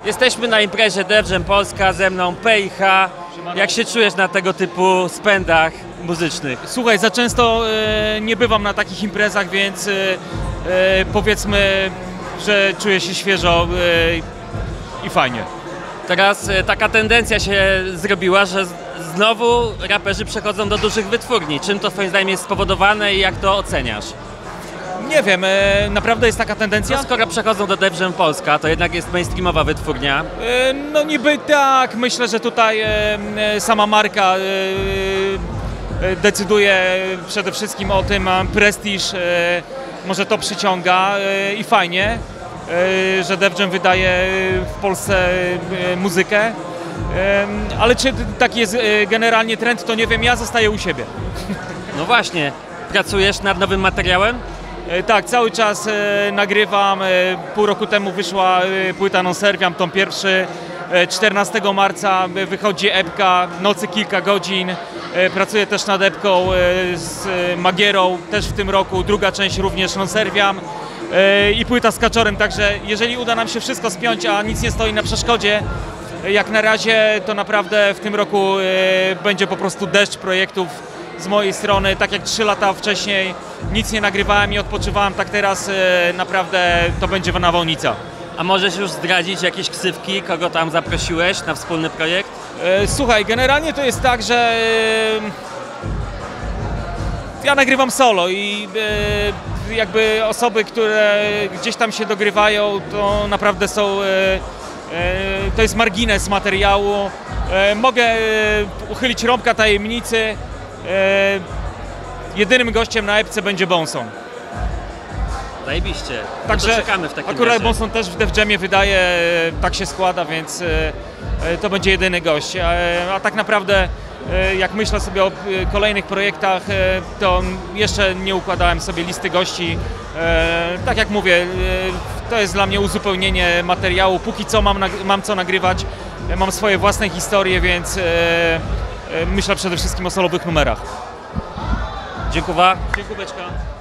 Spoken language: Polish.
Jesteśmy na imprezie Def Jam Polska, ze mną PIH. Jak się czujesz na tego typu spędach muzycznych? Słuchaj, za często nie bywam na takich imprezach, więc powiedzmy, że czuję się świeżo i fajnie. Teraz taka tendencja się zrobiła, że znowu raperzy przechodzą do dużych wytwórni. Czym to twoim zdaniem jest spowodowane i jak to oceniasz? Nie wiem, naprawdę jest taka tendencja? No, skoro przechodzą do Def Jam Polska, to jednak jest mainstreamowa wytwórnia. No niby tak, myślę, że tutaj sama marka decyduje przede wszystkim o tym, prestiż, może to przyciąga i fajnie, że Def Jam wydaje w Polsce muzykę, ale czy taki jest generalnie trend, to nie wiem, ja zostaję u siebie. No właśnie, pracujesz nad nowym materiałem? Tak, cały czas nagrywam. Pół roku temu wyszła płyta Non Serviam, tom pierwszy. 14 marca wychodzi epka Nocy kilka godzin. Pracuję też nad epką z Magierą, też w tym roku. Druga część również Non Serviam. I płyta z Kaczorem, także jeżeli uda nam się wszystko spiąć, a nic nie stoi na przeszkodzie, jak na razie, to naprawdę w tym roku będzie po prostu deszcz projektów z mojej strony. Tak jak 3 lata wcześniej nic nie nagrywałem i odpoczywałem, tak teraz naprawdę to będzie nawałnica. A możesz już zdradzić jakieś ksywki, kogo tam zaprosiłeś na wspólny projekt? Słuchaj, generalnie to jest tak, że ja nagrywam solo i jakby osoby, które gdzieś tam się dogrywają, to naprawdę są, to jest margines materiału. Mogę uchylić rąbka tajemnicy. Jedynym gościem na epce będzie Bonson. Zajebiście. Także no to czekamy w takim akurat razie. Bonson też w Def Jamie wydaje, tak się składa, więc to będzie jedyny gość. A tak naprawdę jak myślę sobie o kolejnych projektach, to jeszcze nie układałem sobie listy gości. Tak jak mówię, to jest dla mnie uzupełnienie materiału. Póki co mam co nagrywać, mam swoje własne historie, więc myślę przede wszystkim o solowych numerach. Dziękuję. Dziękuję.